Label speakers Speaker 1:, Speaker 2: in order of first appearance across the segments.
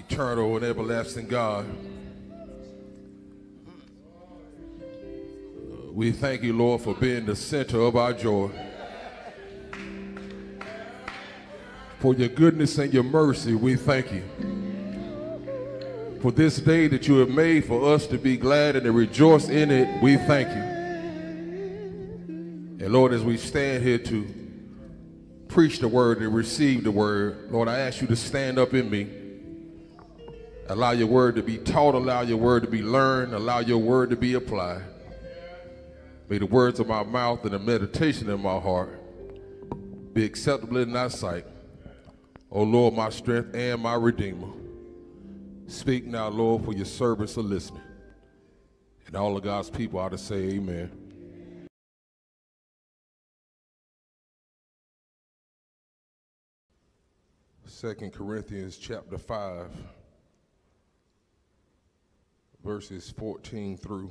Speaker 1: Eternal and everlasting God, we thank you, Lord, for being the center of our joy. For your goodness and your mercy, we thank you. For this day that you have made for us to be glad and to rejoice in it, we thank you. And Lord, as we stand here to preach the word and receive the word, Lord, I ask you to stand up in me. Allow your word to be taught, allow your word to be learned, allow your word to be applied. May the words of my mouth and the meditation of my heart be acceptable in thy sight. O Lord, my strength and my redeemer. Speak now, Lord, for your servants are listening. And all of God's people ought to say amen. Second Corinthians chapter 5. Verses 14 through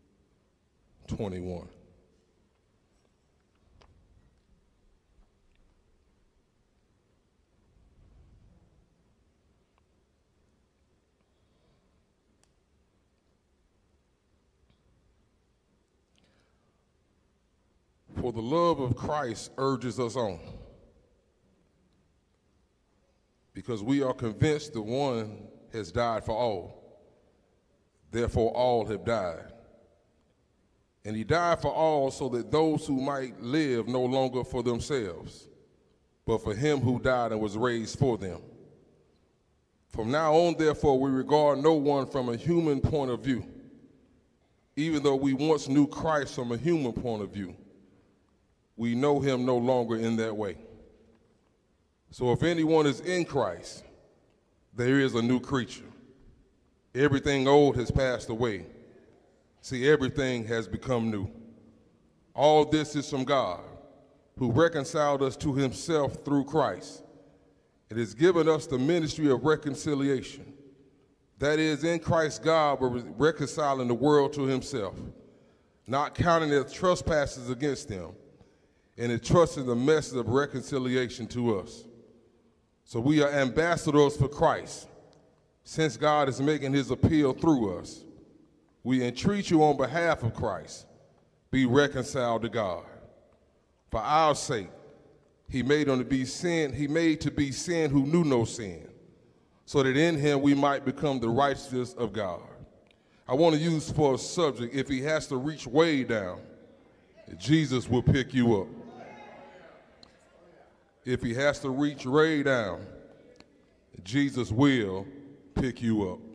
Speaker 1: 21. For the love of Christ urges us on, because we are convinced the one has died for all. Therefore, all have died. And he died for all so that those who might live no longer for themselves, but for him who died and was raised for them. From now on, therefore, we regard no one from a human point of view. Even though we once knew Christ from a human point of view, we know him no longer in that way. So if anyone is in Christ, there is a new creature. Everything old has passed away. See, everything has become new. All this is from God, who reconciled us to himself through Christ. It has given us the ministry of reconciliation. That is, in Christ God was reconciling the world to himself, not counting their trespasses against them, and entrusting the message of reconciliation to us. So we are ambassadors for Christ. Since God is making his appeal through us, we entreat you on behalf of Christ, be reconciled to God. For our sake, he made to be sin who knew no sin, so that in him we might become the righteousness of God. I want to use for a subject, if he has to reach way down, Jesus will pick you up. If he has to reach way down, Jesus will pick you up.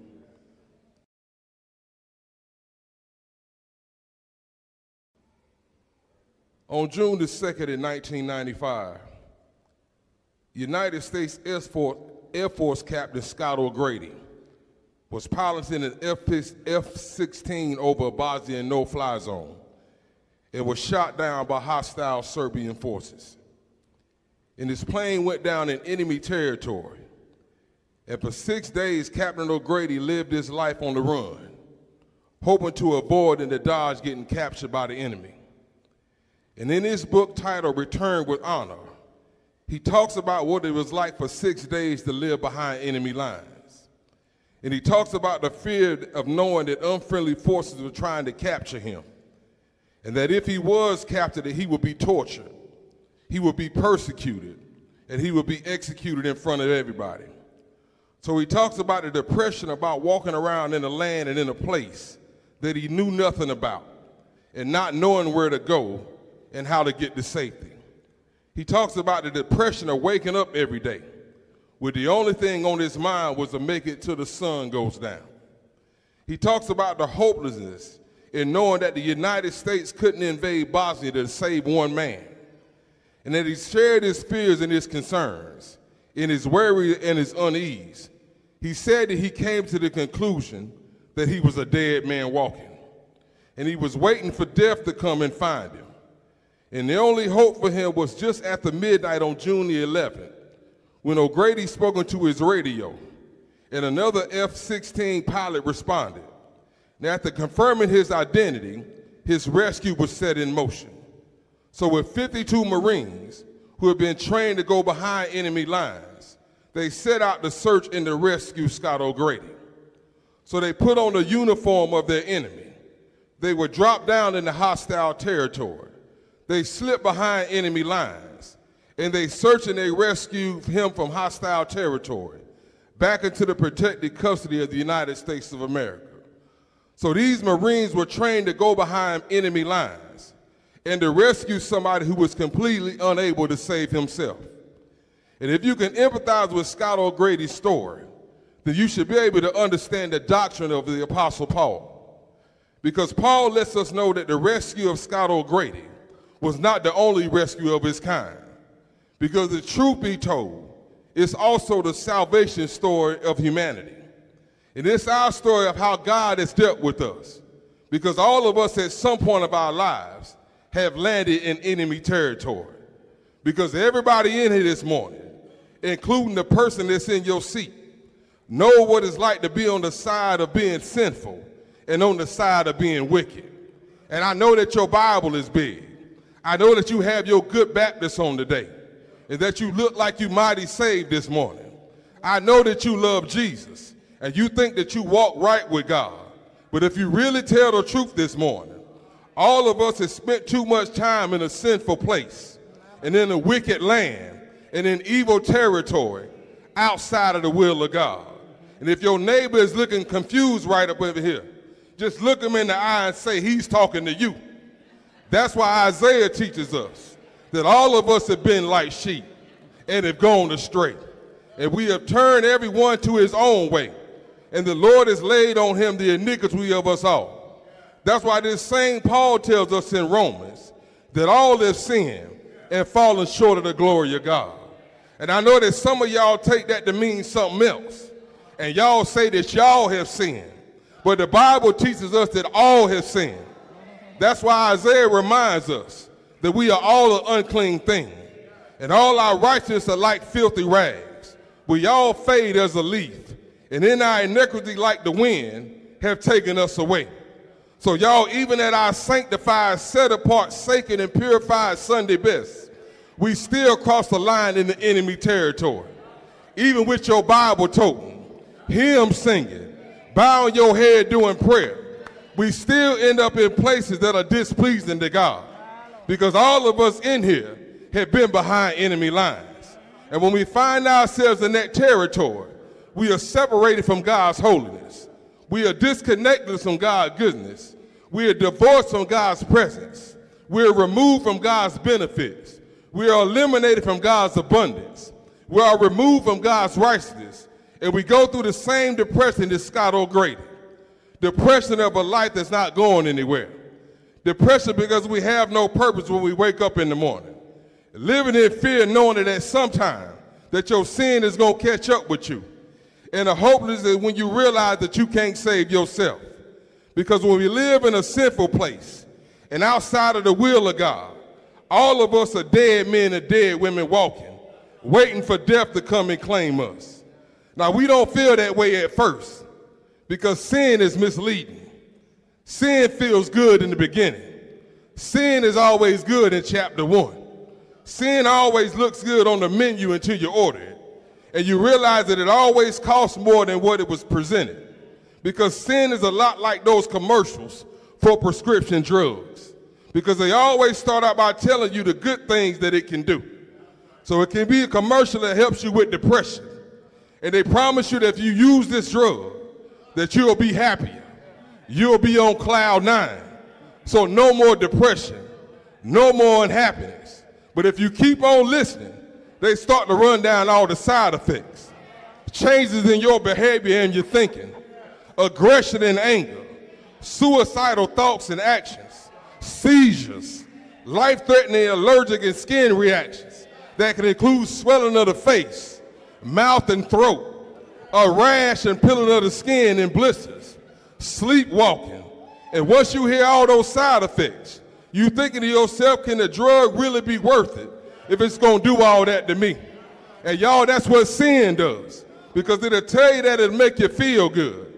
Speaker 1: On June the 2nd in 1995, United States Air Force Captain Scott O'Grady was piloting an F-16 over a Bosnian no-fly zone and was shot down by hostile Serbian forces. And his plane went down in enemy territory. And for 6 days, Captain O'Grady lived his life on the run, hoping to avoid and to dodge getting captured by the enemy. And in his book titled Return with Honor, he talks about what it was like for 6 days to live behind enemy lines. And he talks about the fear of knowing that unfriendly forces were trying to capture him, and that if he was captured, that he would be tortured, he would be persecuted, and he would be executed in front of everybody. So he talks about the depression about walking around in a land and in a place that he knew nothing about and not knowing where to go and how to get to safety. He talks about the depression of waking up every day with the only thing on his mind was to make it till the sun goes down. He talks about the hopelessness in knowing that the United States couldn't invade Bosnia to save one man, and that he shared his fears and his concerns, in his worry and his unease. He said that he came to the conclusion that he was a dead man walking, and he was waiting for death to come and find him. And the only hope for him was just after midnight on June the 11th, when O'Grady spoke into his radio, and another F-16 pilot responded. Now, after confirming his identity, his rescue was set in motion. So with 52 Marines who had been trained to go behind enemy lines, they set out to search and to rescue Scott O'Grady. So they put on the uniform of their enemy. They were dropped down into hostile territory. They slipped behind enemy lines, and they searched and they rescued him from hostile territory back into the protected custody of the United States of America. So these Marines were trained to go behind enemy lines and to rescue somebody who was completely unable to save himself. And if you can empathize with Scott O'Grady's story, then you should be able to understand the doctrine of the Apostle Paul. Because Paul lets us know that the rescue of Scott O'Grady was not the only rescue of his kind. Because the truth be told, it's also the salvation story of humanity. And it's our story of how God has dealt with us. Because all of us at some point of our lives have landed in enemy territory. Because everybody in here this morning, including the person that's in your seat, know what it's like to be on the side of being sinful and on the side of being wicked. And I know that your Bible is big. I know that you have your good Baptist on today and that you look like you mighty saved this morning. I know that you love Jesus and you think that you walk right with God. But if you really tell the truth this morning, all of us have spent too much time in a sinful place and in a wicked land and in evil territory outside of the will of God. And if your neighbor is looking confused right up over here, just look him in the eye and say, he's talking to you. That's why Isaiah teaches us that all of us have been like sheep and have gone astray. And we have turned everyone to his own way. And the Lord has laid on him the iniquity of us all. That's why this same Paul tells us in Romans that all have sinned and fallen short of the glory of God. And I know that some of y'all take that to mean something else. And y'all say that y'all have sinned. But the Bible teaches us that all have sinned. That's why Isaiah reminds us that we are all an unclean thing. And all our righteousness are like filthy rags. We all fade as a leaf. And in our iniquity like the wind have taken us away. So y'all, even at our sanctified, set apart, sacred, and purified Sunday best, we still cross the line in the enemy territory. Even with your Bible toting, hymn singing, bowing your head doing prayer, we still end up in places that are displeasing to God. Because all of us in here have been behind enemy lines. And when we find ourselves in that territory, we are separated from God's holiness. We are disconnected from God's goodness. We are divorced from God's presence. We are removed from God's benefits. We are eliminated from God's abundance. We are removed from God's righteousness. And we go through the same depression as Scott O'Grady. Depression of a life that's not going anywhere. Depression because we have no purpose when we wake up in the morning. Living in fear knowing that at some time that your sin is going to catch up with you. And the hopelessness is when you realize that you can't save yourself. Because when we live in a sinful place and outside of the will of God, all of us are dead men and dead women walking, waiting for death to come and claim us. Now, we don't feel that way at first because sin is misleading. Sin feels good in the beginning. Sin is always good in chapter 1. Sin always looks good on the menu until you order it. And you realize that it always costs more than what it was presented. Because sin is a lot like those commercials for prescription drugs. Because they always start out by telling you the good things that it can do. So it can be a commercial that helps you with depression. And they promise you that if you use this drug, that you'll be happier. You'll be on cloud 9. So no more depression, no more unhappiness. But if you keep on listening, they start to run down all the side effects. Changes in your behavior and your thinking. Aggression and anger. Suicidal thoughts and actions. Seizures. Life-threatening allergic and skin reactions that can include swelling of the face, mouth and throat, a rash and peeling of the skin and blisters, sleepwalking. And once you hear all those side effects, you thinking to yourself, can the drug really be worth it if it's going to do all that to me? And y'all, that's what sin does. Because it'll tell you that it'll make you feel good.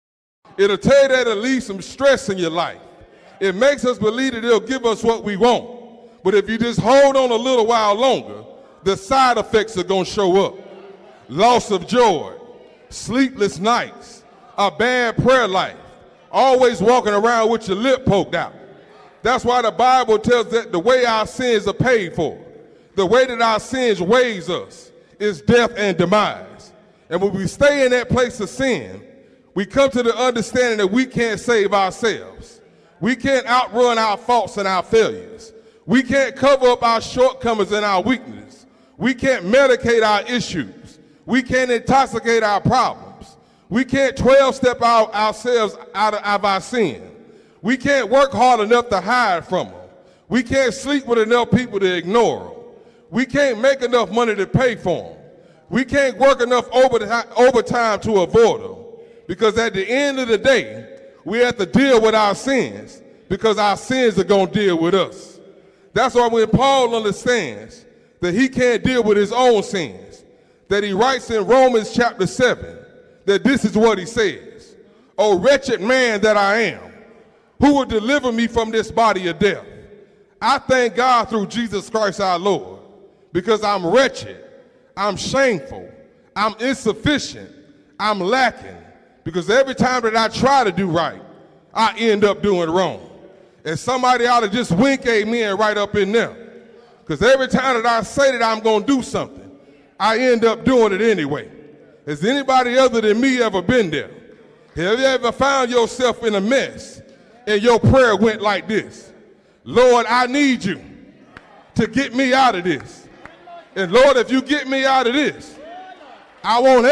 Speaker 1: It'll tell you that it'll leave some stress in your life. It makes us believe that it'll give us what we want. But if you just hold on a little while longer, the side effects are going to show up. loss of joy, sleepless nights, a bad prayer life, always walking around with your lip poked out. That's why the Bible tells that the way our sins are paid for, the way that our sins weighs us, is death and demise. And when we stay in that place of sin, we come to the understanding that we can't save ourselves. We can't outrun our faults and our failures. We can't cover up our shortcomings and our weaknesses. We can't medicate our issues. We can't intoxicate our problems. We can't 12-step ourselves out of our sin. We can't work hard enough to hide from them. We can't sleep with enough people to ignore them. We can't make enough money to pay for them. We can't work enough overtime to avoid them. Because at the end of the day, we have to deal with our sins because our sins are going to deal with us. That's why when Paul understands that he can't deal with his own sins, that he writes in Romans chapter 7, that this is what he says: "O wretched man that I am, who will deliver me from this body of death? I thank God through Jesus Christ our Lord, because I'm wretched, I'm shameful, I'm insufficient, I'm lacking, because every time that I try to do right, I end up doing wrong." And somebody ought to just wink amen right up in there, because every time that I say that I'm going to do something, I end up doing it anyway. Has anybody other than me ever been there? Have you ever found yourself in a mess and your prayer went like this: "Lord, I need you to get me out of this. And Lord, if you get me out of this, I won't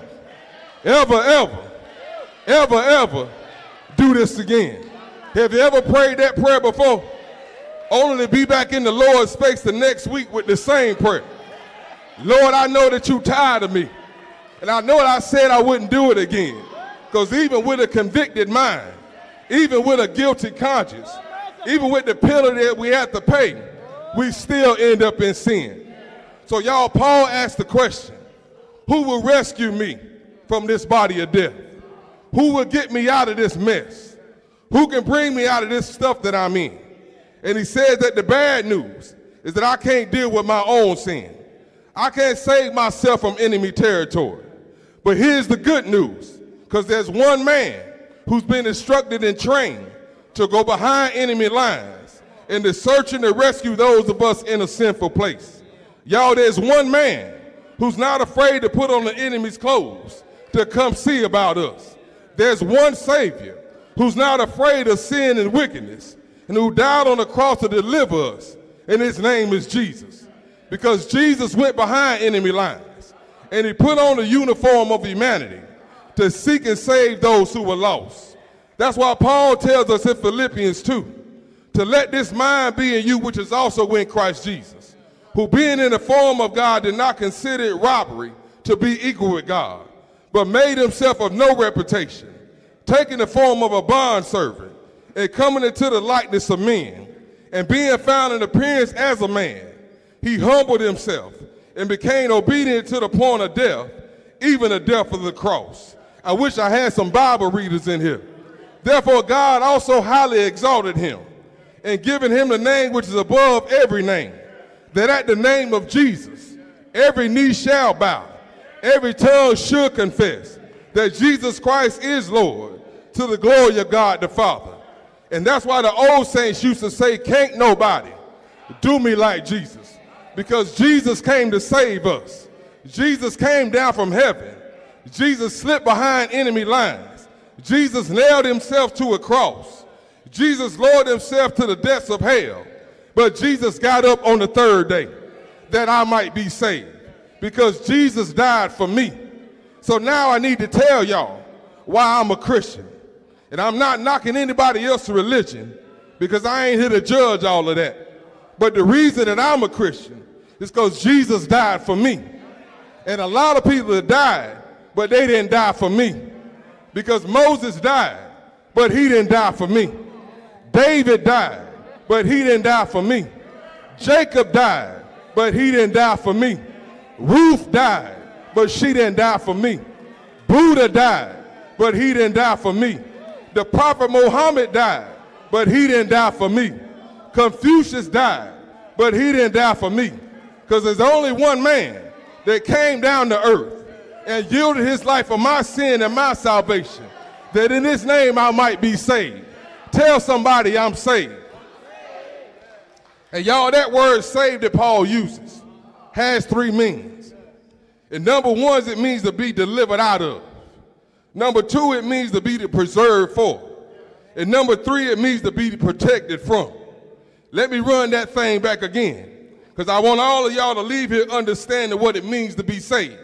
Speaker 1: ever do this again." Have you ever prayed that prayer before? Only to be back in the Lord's face the next week with the same prayer. "Lord, I know that you're tired of me. And I know that I said I wouldn't do it again." Because even with a convicted mind, even with a guilty conscience, even with the penalty that we have to pay, we still end up in sin. So y'all, Paul asked the question: who will rescue me from this body of death? Who will get me out of this mess? Who can bring me out of this stuff that I'm in? And he says that the bad news is that I can't deal with my own sin. I can't save myself from enemy territory. But here's the good news, because there's one man who's been instructed and trained to go behind enemy lines and to search and to rescue those of us in a sinful place. Y'all, there's one man who's not afraid to put on the enemy's clothes to come see about us. There's one Savior who's not afraid of sin and wickedness and who died on the cross to deliver us, and his name is Jesus. Because Jesus went behind enemy lines and he put on the uniform of humanity to seek and save those who were lost. That's why Paul tells us in Philippians 2, to let this mind be in you which is also in Christ Jesus, who being in the form of God did not consider it robbery to be equal with God, but made himself of no reputation, taking the form of a bondservant and coming into the likeness of men, and being found in appearance as a man, he humbled himself and became obedient to the point of death, even the death of the cross. I wish I had some Bible readers in here. Therefore God also highly exalted him and given him the name which is above every name, that at the name of Jesus every knee shall bow, every tongue should confess that Jesus Christ is Lord, to the glory of God the Father. And that's why the old saints used to say, can't nobody do me like Jesus, because Jesus came to save us. Jesus came down from heaven. Jesus slipped behind enemy lines. Jesus nailed himself to a cross. Jesus lowered himself to the depths of hell. But Jesus got up on the third day that I might be saved, because Jesus died for me. So now I need to tell y'all why I'm a Christian. And I'm not knocking anybody else's religion, because I ain't here to judge all of that. But the reason that I'm a Christian is because Jesus died for me. And a lot of people have died, but they didn't die for me. Because Moses died, but he didn't die for me. David died, but he didn't die for me. Jacob died, but he didn't die for me. Ruth died, but she didn't die for me. Buddha died, but he didn't die for me. The prophet Muhammad died, but he didn't die for me. Confucius died, but he didn't die for me. Because there's only one man that came down to earth and yielded his life for my sin and my salvation, that in his name I might be saved. Tell somebody I'm saved. And y'all, that word saved that Paul uses has three meanings. And number one, it means to be delivered out of. Number two, it means to be preserved for. And number three, it means to be protected from. Let me run that thing back again, because I want all of y'all to leave here understanding what it means to be saved.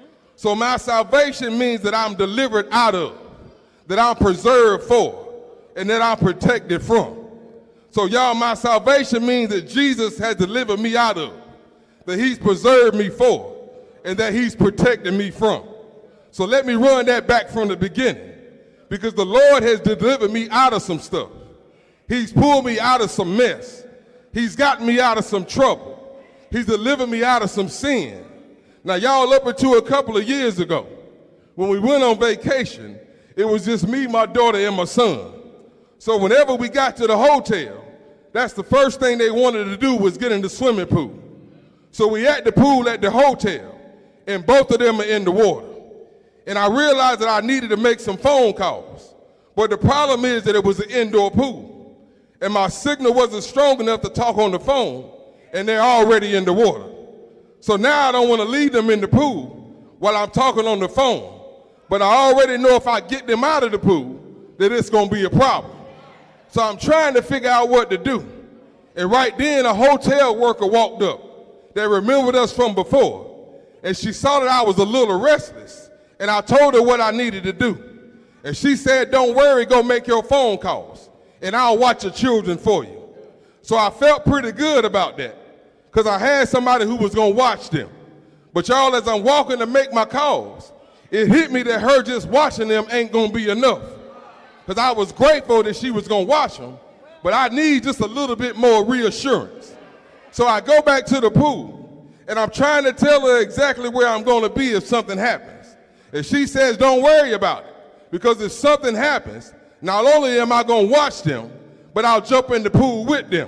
Speaker 1: So my salvation means that I'm delivered out of, that I'm preserved for, and that I'm protected from. So y'all, my salvation means that Jesus has delivered me out of, that he's preserved me for, and that he's protected me from. So let me run that back from the beginning, because the Lord has delivered me out of some stuff. He's pulled me out of some mess. He's gotten me out of some trouble. He's delivered me out of some sin. Now, y'all, up until a couple of years ago, when we went on vacation, it was just me, my daughter, and my son. So whenever we got to the hotel, that's the first thing they wanted to do was get in the swimming pool. So we at the pool at the hotel, and both of them are in the water. And I realized that I needed to make some phone calls. But the problem is that it was an indoor pool, and my signal wasn't strong enough to talk on the phone, and they're already in the water. So now I don't want to leave them in the pool while I'm talking on the phone. But I already know if I get them out of the pool, that it's going to be a problem. So I'm trying to figure out what to do. And right then, a hotel worker walked up that remembered us from before. And she saw that I was a little restless. And I told her what I needed to do. And she said, don't worry, go make your phone calls, and I'll watch your children for you. So I felt pretty good about that, because I had somebody who was going to watch them. But y'all, as I'm walking to make my calls, it hit me that her just watching them ain't going to be enough. Because I was grateful that she was going to watch them, but I need just a little bit more reassurance. So I go back to the pool, and I'm trying to tell her exactly where I'm going to be if something happens. And she says, don't worry about it, because if something happens, not only am I going to watch them, but I'll jump in the pool with them.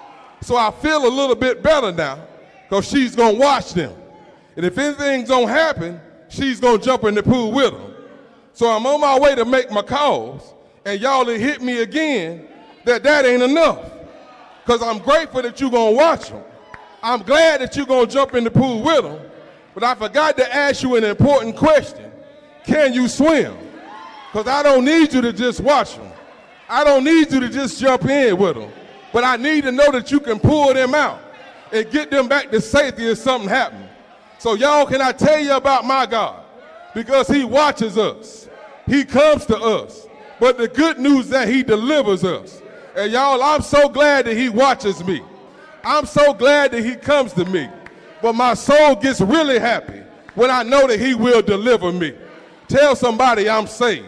Speaker 1: So I feel a little bit better now, because she's going to watch them. And if anything's going to happen, she's going to jump in the pool with them. So I'm on my way to make my calls, and y'all, it hit me again that ain't enough, because I'm grateful that you're going to watch them. I'm glad that you're going to jump in the pool with them, but I forgot to ask you an important question. Can you swim? Because I don't need you to just watch them. I don't need you to just jump in with them, but I need to know that you can pull them out and get them back to safety if something happens. So y'all, can I tell you about my God? Because he watches us. He comes to us. But the good news is that he delivers us. And y'all, I'm so glad that he watches me. I'm so glad that he comes to me. But my soul gets really happy when I know that he will deliver me. Tell somebody I'm saved.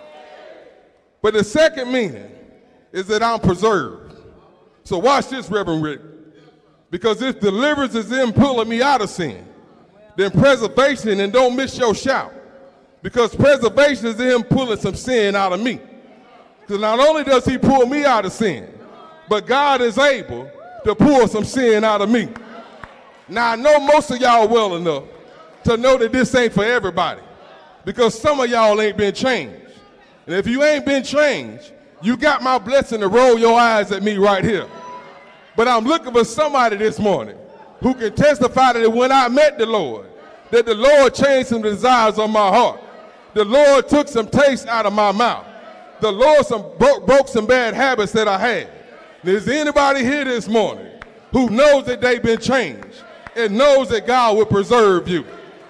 Speaker 1: But the second meaning is that I'm preserved. So watch this, Reverend Rick. Because if deliverance is in pulling me out of sin, then preservation, and don't miss your shout, because preservation is him pulling some sin out of me. Because not only does he pull me out of sin, but God is able to pull some sin out of me. Now, I know most of y'all well enough to know that this ain't for everybody, because some of y'all ain't been changed. And if you ain't been changed, you got my blessing to roll your eyes at me right here. But I'm looking for somebody this morning who can testify that when I met the Lord, that the Lord changed some desires on my heart. The Lord took some taste out of my mouth. The Lord broke some bad habits that I had. Is anybody here this morning who knows that they've been changed and knows that God will preserve you?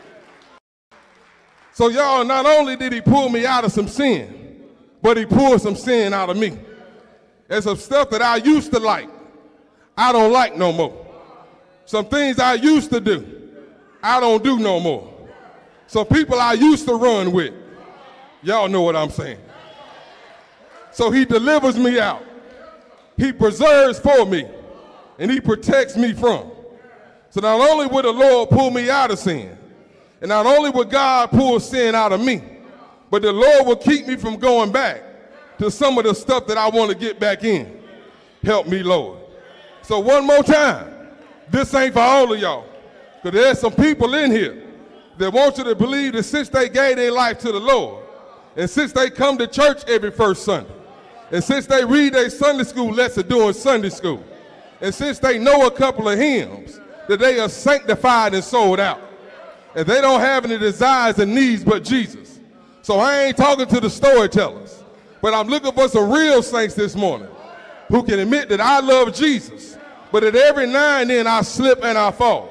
Speaker 1: So y'all, not only did he pull me out of some sin, but he pulled some sin out of me. And some stuff that I used to like, I don't like no more. Some things I used to do, I don't do no more. Some people I used to run with, y'all know what I'm saying. So he delivers me out. He preserves for me, and he protects me from. So not only will the Lord pull me out of sin, and not only will God pull sin out of me, but the Lord will keep me from going back to some of the stuff that I want to get back in. Help me, Lord. So one more time, this ain't for all of y'all, because there's some people in here that want you to believe that since they gave their life to the Lord, and since they come to church every first Sunday, and since they read their Sunday school lesson during Sunday school, and since they know a couple of hymns, that they are sanctified and sold out, and they don't have any desires and needs but Jesus. So I ain't talking to the storytellers, but I'm looking for some real saints this morning who can admit that I love Jesus, but that every now and then I slip and I fall.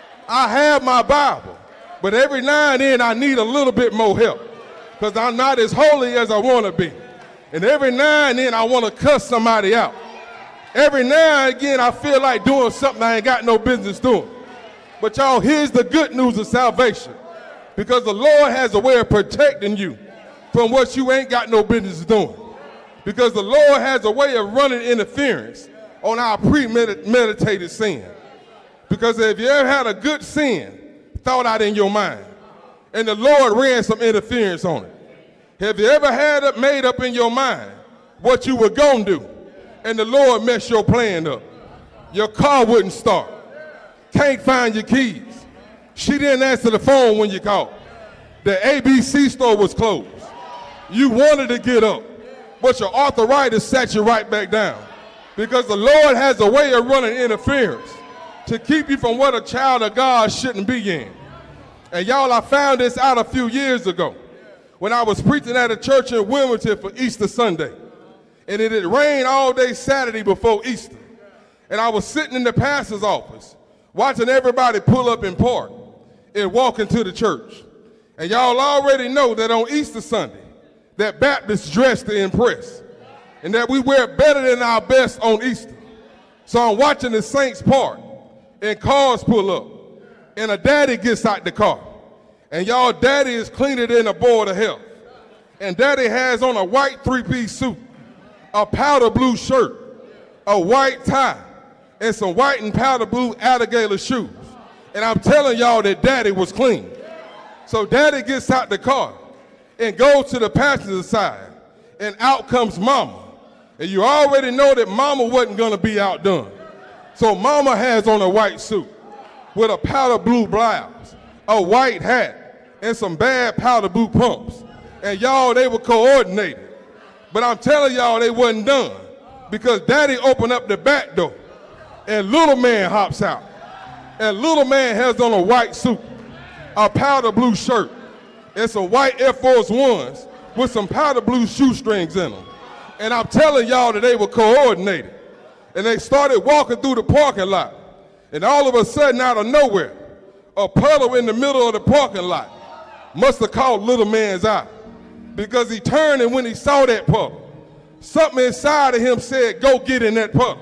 Speaker 1: I have my Bible, but every now and then I need a little bit more help because I'm not as holy as I want to be. And every now and then I want to cuss somebody out. Every now and again I feel like doing something I ain't got no business doing. But y'all, here's the good news of salvation. Because the Lord has a way of protecting you from what you ain't got no business doing. Because the Lord has a way of running interference on our premeditated sin. Because if you ever had a good sin thought out in your mind, and the Lord ran some interference on it, have you ever had it made up in your mind what you were going to do, and the Lord messed your plan up? Your car wouldn't start. Can't find your keys. She didn't answer the phone when you called. The ABC store was closed. You wanted to get up, but your arthritis sat you right back down. Because the Lord has a way of running interference to keep you from what a child of God shouldn't be in. And y'all, I found this out a few years ago when I was preaching at a church in Wilmington for Easter Sunday. And it had rained all day Saturday before Easter. And I was sitting in the pastor's office watching everybody pull up and park and walk into the church. And y'all already know that on Easter Sunday, that Baptists dress to impress, and that we wear better than our best on Easter. So I'm watching the saints park, and cars pull up, and a daddy gets out the car. And y'all, daddy is cleaner than a board of health. And daddy has on a white three-piece suit, a powder blue shirt, a white tie, and some white and powder blue alligator shoes. And I'm telling y'all that daddy was clean. So daddy gets out the car and goes to the passenger side, and out comes mama. And you already know that mama wasn't gonna be outdone. So mama has on a white suit with a powder blue blouse, a white hat, and some bad powder blue pumps. And y'all, they were coordinated. But I'm telling y'all they wasn't done, because daddy opened up the back door and little man hops out. And little man has on a white suit, a powder blue shirt, and some white Air Force Ones with some powder blue shoestrings in them. And I'm telling y'all that they were coordinated. And they started walking through the parking lot. And all of a sudden, out of nowhere, a puddle in the middle of the parking lot must have caught little man's eye. Because he turned, and when he saw that puddle, something inside of him said, go get in that puddle.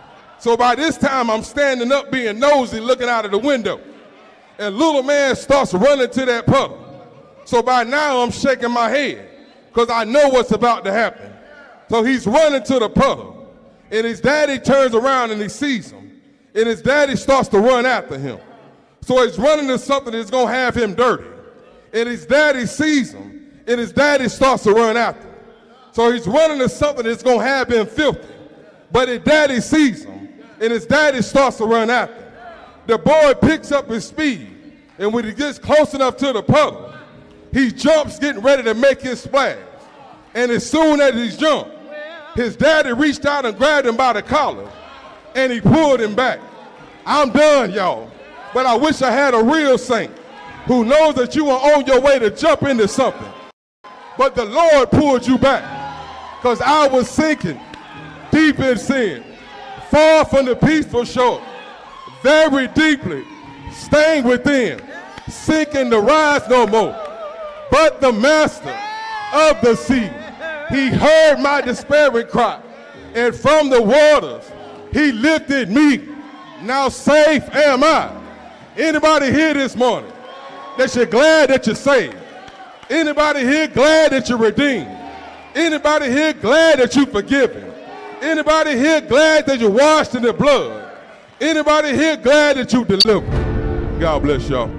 Speaker 1: So by this time, I'm standing up being nosy, looking out of the window. And little man starts running to that puddle. So by now, I'm shaking my head because I know what's about to happen. So he's running to the puddle. And his daddy turns around and he sees him. And his daddy starts to run after him. So he's running to something that's going to have him dirty. And his daddy sees him. And his daddy starts to run after him. So he's running to something that's going to have him filthy. But his daddy sees him. And his daddy starts to run after him. The boy picks up his speed. And when he gets close enough to the puddle, he jumps, getting ready to make his splash. And as soon as he jumped, his daddy reached out and grabbed him by the collar, and he pulled him back. I'm done, y'all. But I wish I had a real saint who knows that you are on your way to jump into something. But the Lord pulled you back, because I was sinking deep in sin, far from the peaceful shore, very deeply, staying within, sinking to rise no more. But the master of the sea, he heard my despairing cry, and from the waters he lifted me. Now safe am I. Anybody here this morning that you're glad that you're saved? Anybody here glad that you're redeemed? Anybody here glad that you're forgiven? Anybody here glad that you're washed in the blood? Anybody here glad that you delivered? God bless y'all.